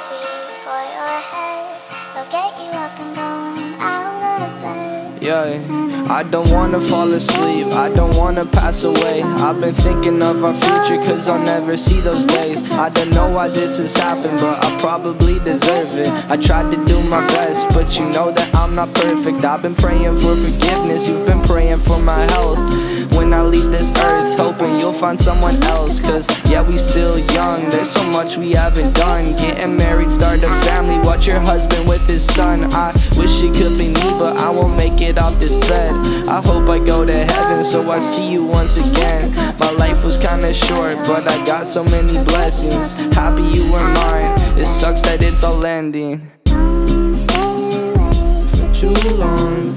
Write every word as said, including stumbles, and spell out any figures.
for your head. They'll get you up and going out of bed. Yeah, I don't wanna fall asleep, I don't wanna pass away. I've been thinking of our future, cause I'll never see those days. I don't know why this has happened, but I probably deserve it. I tried to do my best, but you know that I'm not perfect. I've been praying for forgiveness, you've been praying for my health. When I leave this earth, hoping you'll find someone else. Cause yeah, we still young, there's so much we haven't done. Getting married, start a family, watch your husband with his son. I wish it could be me, but I won't make it off this bed. I hope I go to heaven, so I see you once again. My life was kinda short, but I got so many blessings. Happy you were mine, it sucks that it's all ending. Don't stay away For too long.